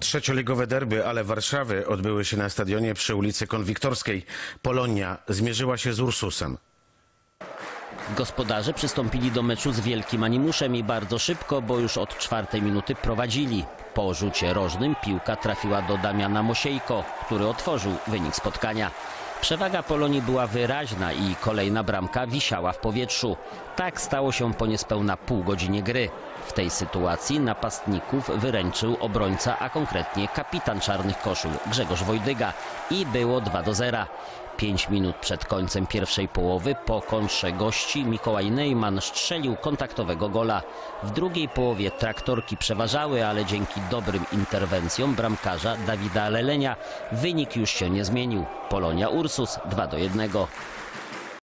Trzecioligowe derby Ale Warszawy odbyły się na stadionie przy ulicy Konwiktorskiej. Polonia zmierzyła się z Ursusem. Gospodarze przystąpili do meczu z wielkim animuszem i bardzo szybko, bo już od 4. minuty prowadzili. Po rzucie rożnym piłka trafiła do Damiana Mosiejko, który otworzył wynik spotkania. Przewaga Polonii była wyraźna i kolejna bramka wisiała w powietrzu. Tak stało się po niespełna pół godzinie gry. W tej sytuacji napastników wyręczył obrońca, a konkretnie kapitan Czarnych Koszul Grzegorz Wojdyga i było 2-0. 5 minut przed końcem pierwszej połowy po kontrze gości Mikołaj Neumann strzelił kontaktowego gola. W drugiej połowie traktorki przeważały, ale dzięki dobrym interwencjom bramkarza Dawida Lelenia wynik już się nie zmienił. Polonia Ursus 2-1.